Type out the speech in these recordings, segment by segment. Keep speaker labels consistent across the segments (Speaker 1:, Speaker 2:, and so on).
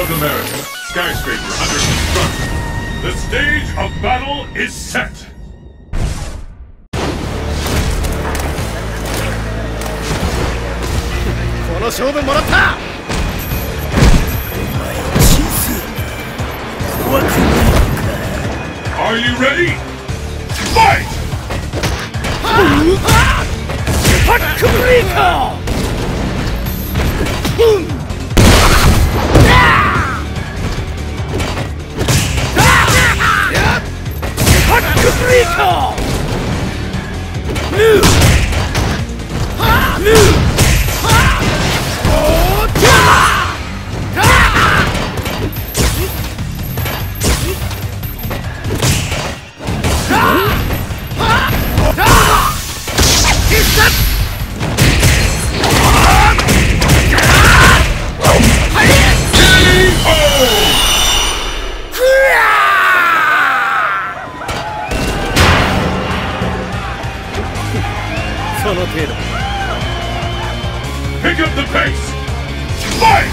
Speaker 1: South America, skyscraper under construction. The stage of battle is set.
Speaker 2: この勝負もらった。
Speaker 1: 怖くないか。Are you ready? Fight!
Speaker 2: パックブレイカー。パックブレイカー。その程度。
Speaker 1: Pick up the pace. Fight!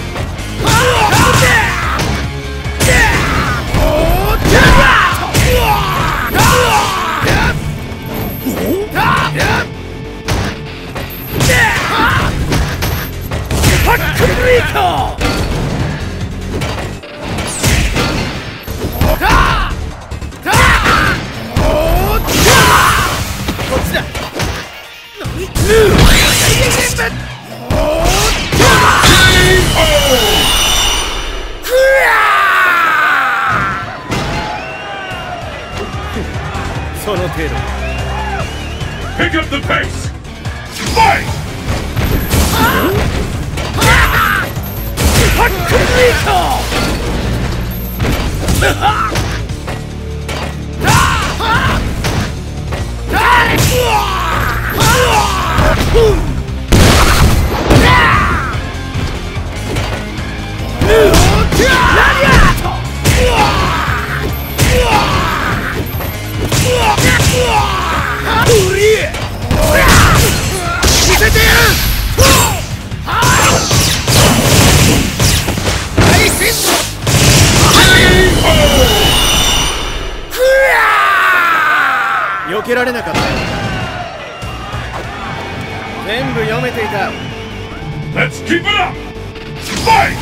Speaker 1: Game
Speaker 2: その程度。
Speaker 1: Pick up the pace. Fight!
Speaker 2: パックブレイカ避けられなかった。全部読めていた。
Speaker 1: Let's keep it up! Fight!